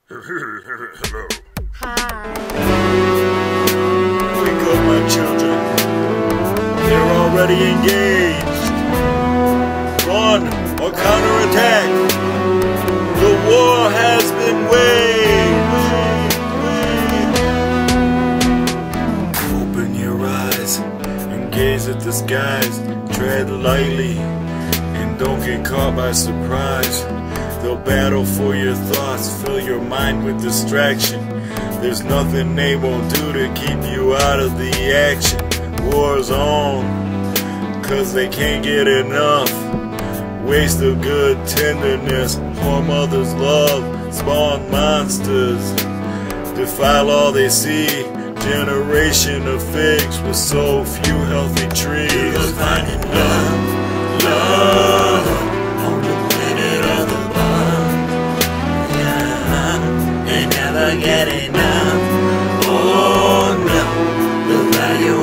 Hello. Hi. Wake up, my children. They're already engaged. Run or counterattack. The war has been waged. Open your eyes and gaze at the skies. Tread lightly and don't get caught by surprise. They'll battle for your thoughts, fill your mind with distraction. There's nothing they won't do to keep you out of the action. War's on, cause they can't get enough. Waste of good tenderness, harm others' love, spawn monsters, defile all they see. Generation of figs with so few healthy trees. You're finding love, love on the planet of the bomb. Yeah, they never get enough. Oh no, the value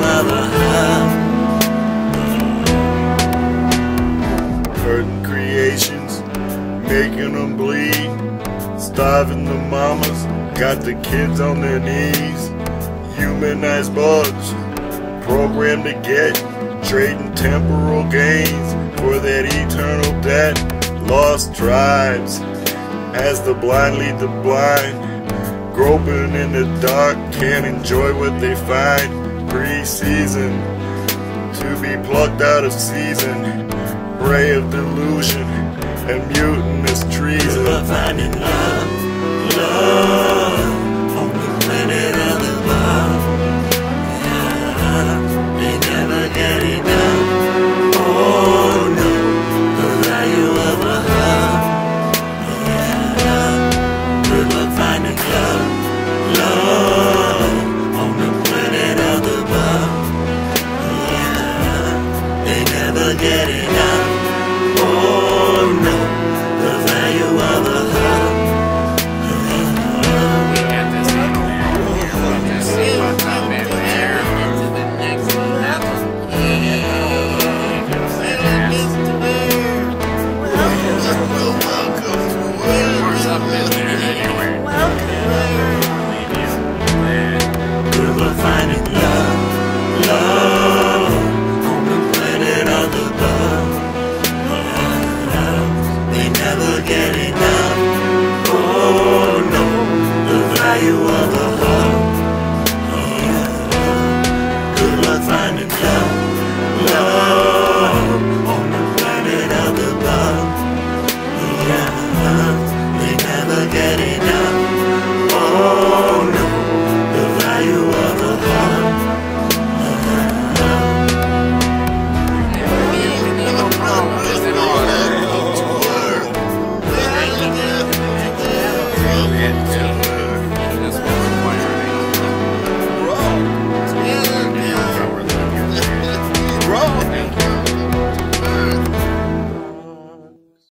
of a hub. Hurting creations, making them bleed. Starving the mamas, got the kids on their knees. Humanized bugs, programmed to get, trading temporal gains for that eternal debt. Lost tribes, as the blind lead the blind, groping in the dark, can't enjoy what they find. Pre-season, to be plucked out of season, prey of delusion and mutinous treason. We're finding love, love on the planet of the bomb. They never get enough. Oh no, the value of a hub. Good luck finding love, love on the planet of the bomb. They never get enough. Oh no, the value of a hub. We got this in there. We'll just see what's up in there. Into the next level. What's up in there anyway? Good luck finding love, love on the planet of the bomb. They never get enough. Oh no, the value of a hub. Good luck finding love, love on the planet of the bomb. They never get enough. Oh no, the value of a hub. Yeah.